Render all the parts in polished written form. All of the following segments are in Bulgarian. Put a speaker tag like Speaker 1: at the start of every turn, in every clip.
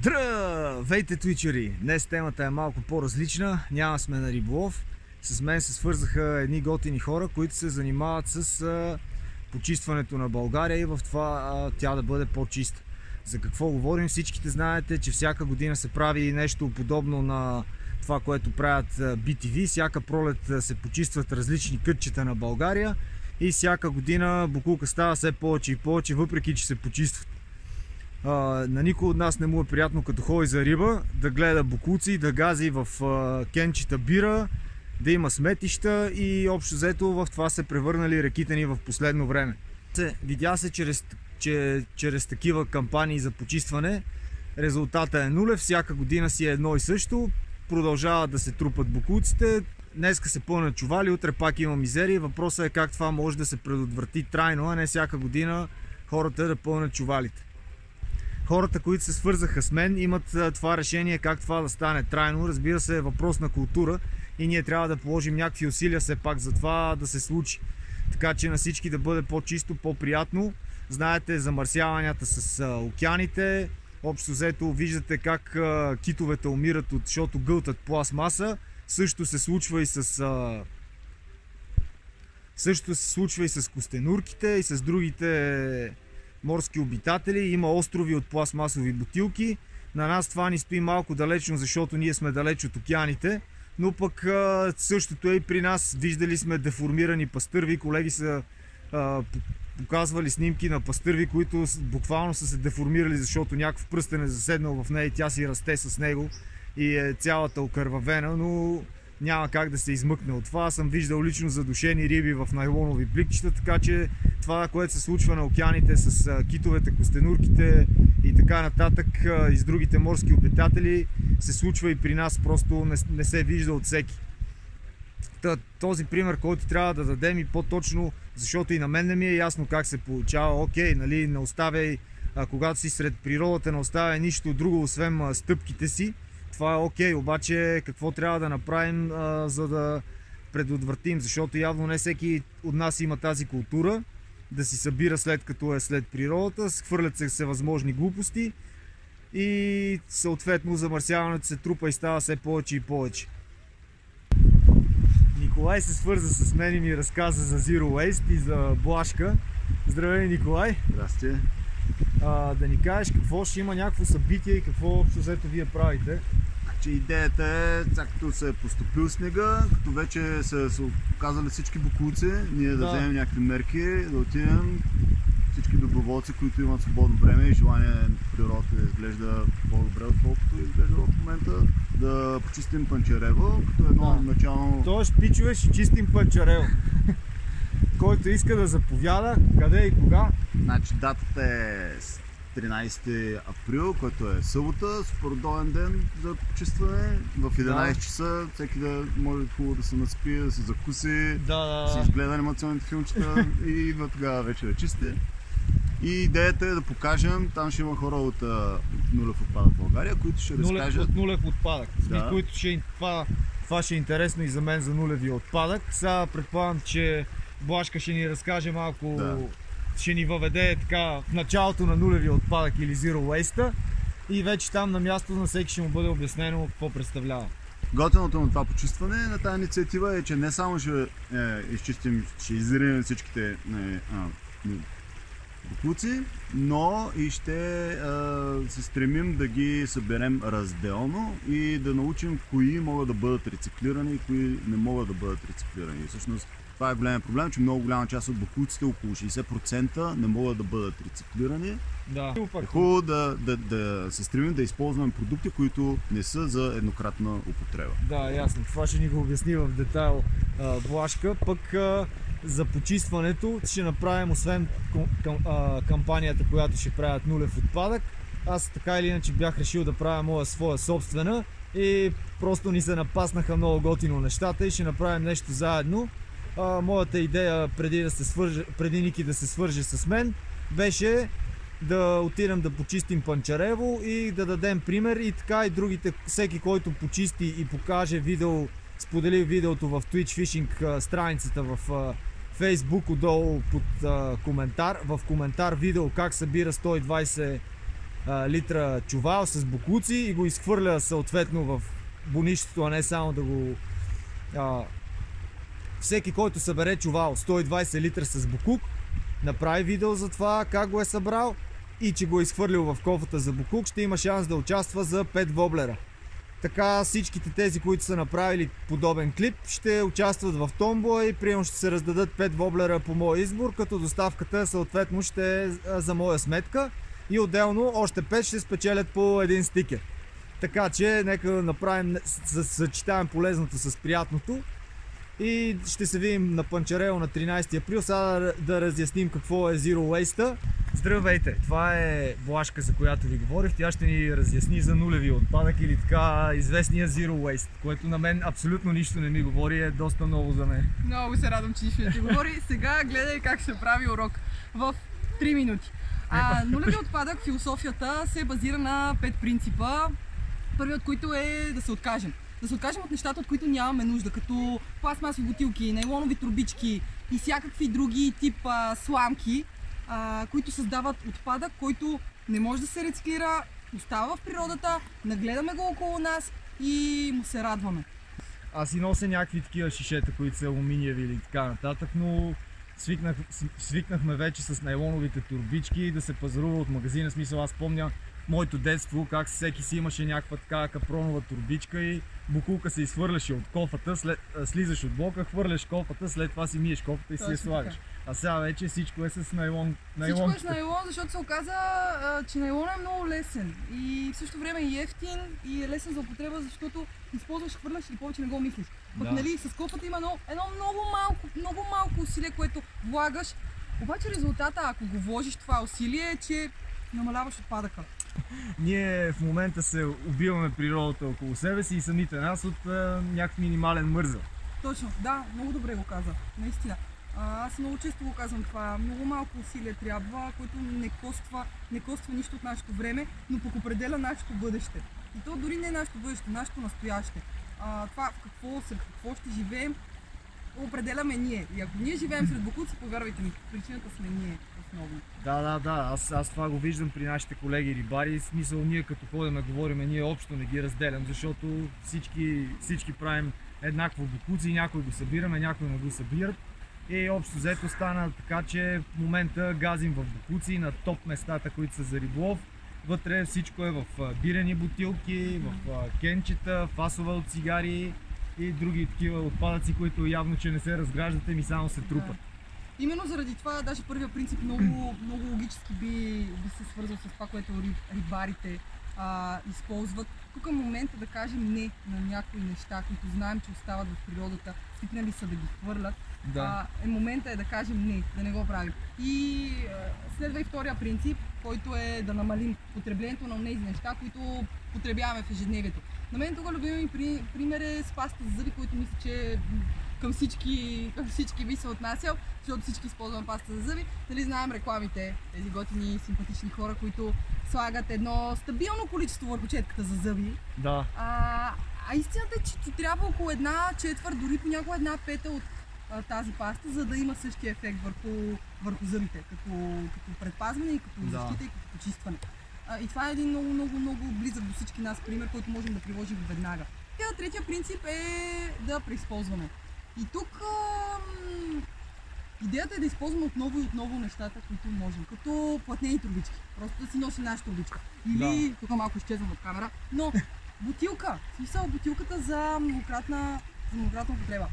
Speaker 1: Здравейте, твичери! Днес темата е малко по-различна, няма сме на риболов. С мен се свързаха едни готини хора, които се занимават с почистването на България и в това тя да бъде по-чиста. За какво говорим? Всичките знаете, че всяка година се прави нещо подобно на това, което правят BTV. Всяка пролет се почистват различни кътчета на България и всяка година боклука става все повече и повече, въпреки че се почистват. На никой от нас не му е приятно, като ходи за риба, да гледа боклуци, да гази в кенчета бира, да има сметища и общо взето в това се превърнали реките ни в последно време. Видя се, че чрез такива кампании за почистване резултата е нулев, всяка година си е едно и също, продължават да се трупат боклуците, днеска се пълнят чували, утре пак има мизерия. Въпросът е как това може да се предотврати трайно, а не всяка година хората да пълнят чувалите. Хората, които се свързаха с мен, имат това решение как това да стане трайно. Разбира се, е въпрос на култура и ние трябва да положим някакви усилия все пак за това да се случи. Така че на всички да бъде по-чисто, по-приятно. Знаете замърсяванията с океаните. Общо взето виждате как китовете умират, защото гълтат пластмаса. Също се случва и с костенурките и с другите морски обитатели. Има острови от пластмасови бутилки. На нас това ни стои малко далечно, защото ние сме далеч от океаните, но пък същото е и при нас. Виждали сме деформирани пастърви, колеги са показвали снимки на пастърви, които буквално са се деформирали, защото някакъв пръстен е заседнал в нея и тя си расте с него и е цялата окървавена, но няма как да се измъкне от това. Аз съм виждал лично задушени риби в найлонови пликчета, така че това, което се случва на океаните с китовете, костенурките и така нататък и с другите морски обитатели, се случва и при нас, просто не се вижда от всеки. Този пример, който трябва да дадем и по-точно, защото и на мен не ми е ясно как се получава. Окей, нали, не оставяй, когато си сред природата, не оставяй нищо друго, освен стъпките си. Това е окей, обаче какво трябва да направим, за да предотвратим, защото явно не всеки от нас има тази култура да си събира след като е след природата, хвърлят се всевъзможни глупости и съответно замърсяването се трупа и става все повече и повече. Николай се свърза с мен и ми разказа за Zero Waste и за Блашка. Здравей, Николай!
Speaker 2: Здрасти!
Speaker 1: Да ни кажеш какво ще има някакво събитие и какво общо взето вие правите?
Speaker 2: Че идеята е, като се е поступил снега, като вече са оказали всички боклуци, ние да вземем някакви мерки, да отидем всички доброволци, които имат свободно време и желание природата да изглежда по-добре, отколкото изглежда в момента, да почистим Панчарево, като едно начално...
Speaker 1: Тоест, пичове, ще чистим Панчарево. Който иска да заповяда, къде и кога?
Speaker 2: Значи датата е 13 април, който е събота, супер удобен ден за почистване. В 11 часа всеки да може хубаво да се наспи, да се закуси, да си изгледа анимационните филмчета и тогава вече да чисти. И идеята е да покажем, там ще има хора от Нулев отпадък в България, които ще разкажат...
Speaker 1: От Нулев отпадък, които това ще е интересно и за мен за нулевия отпадък. Сега предполагам, че Блашка ще ни разкаже малко, ще ни въведе така в началото на нулевия отпадък или Zero Waste и вече там на място на всеки ще му бъде обяснено какво представлява.
Speaker 2: Готиното на това почистване на тази инициатива е, че не само ще изчистим, ще изринем всичките боклуци, но и ще се стремим да ги съберем разделно и да научим кои могат да бъдат рециклирани и кои не могат да бъдат рециклирани. И всъщност това е голям проблем, че много голяма част от боклуците, около 60%, не могат да бъдат рециклирани. Е хубаво да се стремим да използваме продукти, които не са за еднократна употреба.
Speaker 1: Да, ясно. Това ще ни го обясни в детайл Блашка. Пък за почистването ще направим, освен кампанията, която ще правят Нулев отпадък, аз така или иначе бях решил да правя своя собствена и просто ни се напаснаха много готино нещата и ще направим нещо заедно. Моята идея преди Ники да се свърже с мен беше да отидем да почистим Панчарево и да дадем пример и така и другите, всеки който почисти и покаже видео, сподели видеото в Twitch Fishing страницата в Facebook, отдолу под коментар, в коментар видео как събира 120 литра чувал с боклуци и го изхвърля съответно в бунището, а не само да го... Всеки, който събере чувал 120 литра с боклук, направи видео за това как го е събрал и че го е изхвърлил в кофата за боклук, ще има шанс да участва за 5 воблера. Така всичките тези, които са направили подобен клип, ще участват в томбола и примерно ще се раздадат 5 воблера по мой избор, като доставката съответно ще е за моя сметка и отделно още 5 ще спечелят по един стикер. Така че нека направим, съчетаем полезното с приятното и ще се видим на Панчарево на 13 април. Сега да разясним какво е Zero Waste. Здравейте! Това е Блашка, за която ви говорих. Тя ще ни разясни за нулеви отпадък или така известния Zero Waste, което на мен абсолютно нищо не ми говори, е доста ново за мен.
Speaker 3: Много се радвам, че нищо не ти говори. Сега гледай как се прави урок в 3 минути. Нулеви отпадък, философията се базира на 5 принципа. Първият от които е да се откажем. Да се откажем от нещата, от които нямаме нужда, като пластмасови бутилки, нейлонови турбички и всякакви други тип сламки, които създават отпадък, който не може да се рециклира, остава в природата, нагледаме го около нас и му се радваме.
Speaker 1: Аз и нося някакви такива шишета, които са алуминиеви или така нататък, но свикнахме вече с нейлоновите турбички да се пазарува от магазина. В смисъл, аз помня моето детство, как всеки си имаше някаква така капронова турбичка и боклука се изхвърляше от кофата, слизаш от блока, хвърляш кофата, след това си миеш кофата и си я слагаш. А сега вече всичко е с нейлон.
Speaker 3: Всичко е с нейлон, защото се оказа, че нейлон е много лесен и в същото време е ефтин и е лесен за употреба, защото използваш, хвърляш и повече не го мислиш. Пък нали, с кофата има едно много малко усилие, което влагаш, обаче резултата, ако го вложиш това усилие, е, че намаляваш отпадъка.
Speaker 1: Ние в момента се убиваме природата около себе си и самите нас от някакъв минимален мързел.
Speaker 3: Точно, да, много добре го каза, наистина. Аз много често го казвам това, много малко усилие трябва, което не коства нищо от нашето време, но пък определя нашето бъдеще. И то дори не нашето бъдеще, нашето настояще. Това в какво ще живеем, определяме ние. И ако ние живеем сред боклуци, повярвайте ми, причината сме ние основно.
Speaker 1: Да. Аз това го виждам при нашите колеги рибари. В смисъл, ние като ходим говорим, ние общо не ги разделям, защото всички правим еднакво боклуци, някой го събираме, някой не го събират. И общо взето стана така, че в момента газим в боклуци на топ местата, които са за риболов. Вътре всичко е в бирени бутилки, в кенчета, фасове от цигари и други такива отпадъци, които явно, че не се разграждат и само се трупат.
Speaker 3: Именно заради това, даже първият принцип много логически би се свързал с това, което рибарите използват. Тук е момента да кажем не на някои неща, които знаем, че остават в природата, свикнали са да ги хвърлят. Момента е да кажем не, да не го правим. И следва и втория принцип, който е да намалим потреблението на тези неща, които потребяваме в ежедневието. На мен тук любимия пример е с паста за зъби, който мисля, че към всички би се отнасял, защото всички използваме паста за зъби. Дали знаем рекламите, тези готини, симпатични хора, които слагат едно стабилно количество върху четката за зъби.
Speaker 1: Да.
Speaker 3: Истината е, че ти трябва около 1/4, дори понякога 1/5 от тази паста, за да има същия ефект върху зъбите, като предпазване и като защита и като почистване. И това е един много близък до всички нас пример, който можем да приложим веднага. Третия принцип е да преизползваме. И тук идеята е да използваме отново и отново нещата, които можем, като платнени турбички. Просто да си носим нашата турбичка. Или, тук малко изчезвам от камера, но бутилка, в смисъл бутилката за многократна употреба.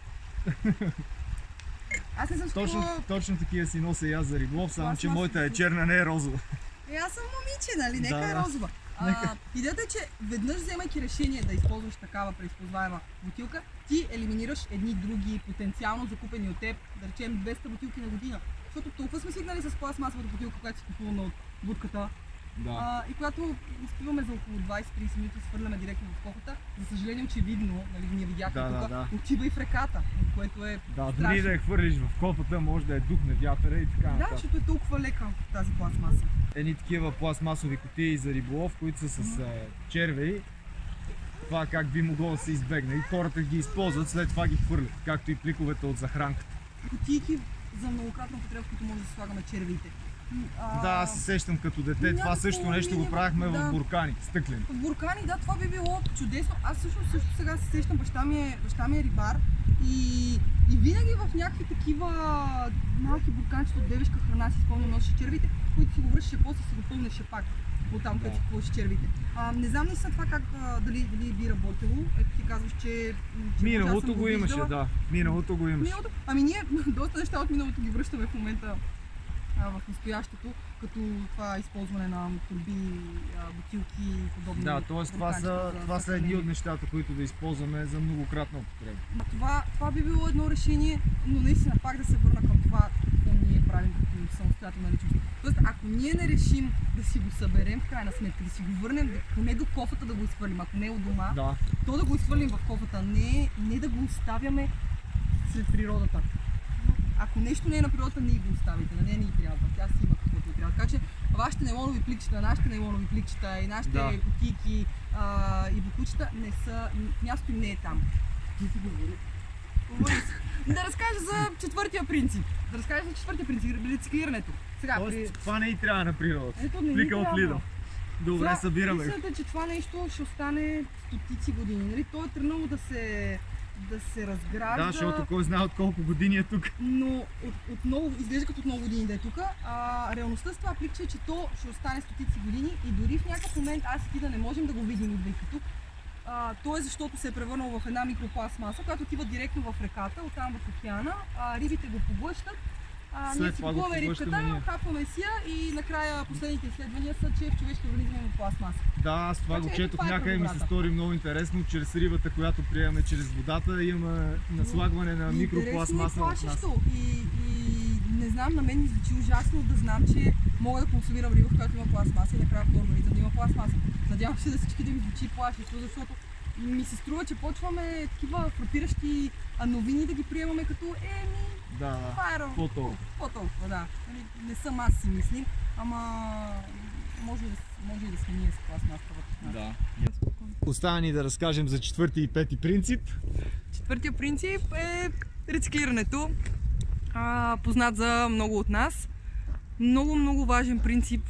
Speaker 3: Аз не съм
Speaker 1: точно такива си нося и аз за риболов, само че моята е черна, не е розова.
Speaker 3: Аз съм момиче, нали? Нека е розова. Идеята е, че веднъж вземайки решение да използваш такава преизползваема бутилка, ти елиминираш едни други потенциално закупени от теб, да речем 200 бутилки на година. Защото толкова сме свикнали с пластмасовата бутилка, която си купуваме от будката. И когато изпиваме за около 20-30 минути, свърляме директно в кофата, за съжаление очевидно, нали, ние видяхме тук, отива и в реката, което е страшно.
Speaker 1: Дори да я хвърлиш в кофата, може да духне вятъра и така нататък.
Speaker 3: защото е толкова лека тази пластмаса.
Speaker 1: Едни такива пластмасови кутии за риболов, които са с червеи, това как би могло да се избегне. И хората ги използват, след това ги хвърлят, както и пликовете от захранката.
Speaker 3: Кутийки за многократна употреба, които може да слагаме червеите.
Speaker 1: Да, аз се сещам като дете. Това
Speaker 3: някакво
Speaker 1: също нещо го
Speaker 3: мини-
Speaker 1: правихме
Speaker 3: да.
Speaker 1: в буркани, стъклени.
Speaker 3: В буркани, да, това би било чудесно. Аз също сега се сещам, баща ми е рибар и винаги в някакви такива малки бурканчета от бебешка храна си спомням носеше червите, които си го връщаше, после си го пълнеше пак от там, където си купуваше червите. Не знам наистина това как, дали би работило. Ето ти казваш, че
Speaker 1: Миналото
Speaker 3: съм
Speaker 1: го имаше,
Speaker 3: виждала.
Speaker 1: да. Миналото го имаше.
Speaker 3: Ами ние доста неща от миналото ги връщаме в момента в настоящето, като това използване на турби, бутилки и подобни.
Speaker 1: Да, т.е. това са едни от нещата, които да използваме за многократна употреба.
Speaker 3: Това би било едно решение, но наистина пак да се върна към това, какво ние правим като самостоятелна личност. Тоест, ако ние не решим да си го съберем в крайна сметка, да си го върнем, поне до кофата да го изхвърлим, ако не е от дома,
Speaker 1: Да.
Speaker 3: то да го изхвърлим в кофата, не да го оставяме сред природата. Ако нещо не е на природата, не го оставите, на нея не й трябва, тя си има каквото й трябва. Така че вашите нейлонови пликчета, нашите нейлонови пликчета и нашите кутийки и бутучета не са, място им не е там. Да разкажа за четвъртия принцип. Рециклирането.
Speaker 1: Тоест, това не и трябва на природата.
Speaker 3: Ето, не ни
Speaker 1: Плика от
Speaker 3: трябва.
Speaker 1: Lidl. Добре, събираме.
Speaker 3: Истината е, че това нещо ще остане стотици години. Нали? То е тръгнало да се разгражда.
Speaker 1: Да, защото кой знае от колко години е тук.
Speaker 3: Но отново, изглежда като от много години да е тук. Реалността с това пликче е, че то ще остане стотици години и дори в някакъв момент аз и ти да не можем да го видим идвайки тук. То е защото се е превърнал в една микропластмаса, която отива директно в реката, оттам в океана. Рибите го поглъщат. Ние си купуваме рибката, хапваме си я и накрая последните изследвания са, че в човешки организъм има пластмаса.
Speaker 1: Да, аз това го четох някъде и ми се стори много интересно. Чрез рибата, която приемаме чрез водата, има наслагване на микропластмаса в нас.
Speaker 3: И не знам, на мен ми звучи ужасно да знам, че мога да консумирам риба, в която има пластмаса и накрая в организъм да има пластмаса. Надявам се да всички да ми звучи плашещо, защото ми се струва, че почваме такива фрапиращи новини да ги приемаме като по-толкова, да. Не съм аз си мислим, ама може и да сме ние с пластмасата вътре.
Speaker 1: Да. Остава ни да разкажем за четвърти и пети принцип.
Speaker 3: Четвъртия принцип е рециклирането, познат за много от нас. Много важен принцип,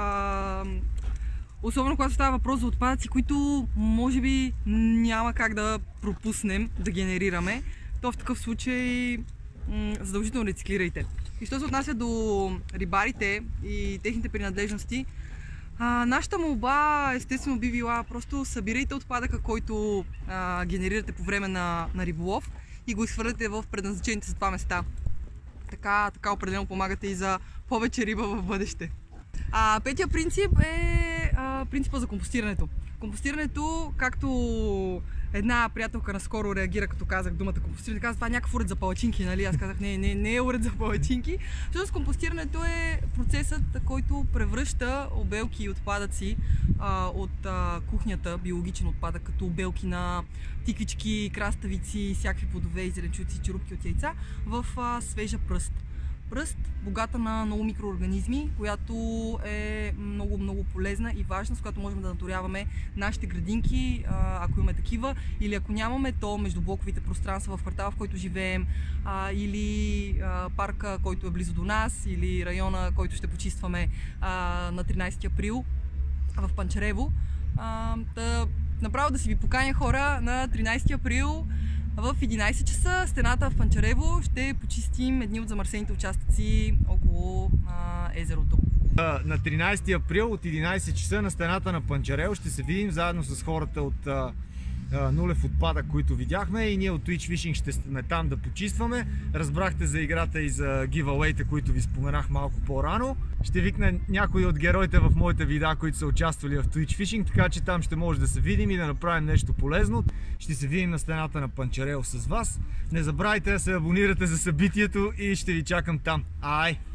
Speaker 3: особено когато става въпрос за отпадъци, които може би няма как да пропуснем да генерираме, то в такъв случай задължително рециклирайте. И що се отнася до рибарите и техните принадлежности, нашата молба естествено би била просто събирайте отпадъка, който генерирате по време на риболов и го изхвърляте в предназначените за това места. Така определено помагате и за повече риба в бъдеще. Петия принцип е принципа за компостирането. Компостирането, както една приятелка наскоро реагира, като казах думата компостиране, каза, това е някакъв уред за палачинки, нали? Аз казах, не е уред за палачинки. Защото компостирането е процесът, който превръща обелки и отпадъци от кухнята, биологичен отпадък, като обелки на тиквички, краставици, всякакви плодове и зеленчуци, черупки от яйца, в свежа пръст. Пръст, богата на много микроорганизми, която е много полезна и важна, с която можем да наторяваме нашите градинки, ако имаме такива, или ако нямаме, то междублоковите пространства в квартала, в който живеем, или парка, който е близо до нас, или района, който ще почистваме на 13 април в Панчарево. Направо да си ви поканя, хора, на 13 април в 11 часа стената в Панчарево ще почистим едни от замърсените участъци около езерото.
Speaker 1: На 13 април от 11 часа на стената на Панчарево ще се видим заедно с хората от нулев отпадък, които видяхме, и ние от Twitch Fishing ще сме там да почистваме. Разбрахте за играта и за giveaway-те, които ви споменах малко по-рано. Ще викна някои от героите в моите видеа, които са участвали в Twitch Fishing, така че там ще може да се видим и да направим нещо полезно. Ще се видим на стената на Панчарево с вас. Не забравяйте да се абонирате за събитието и ще ви чакам там. Ай!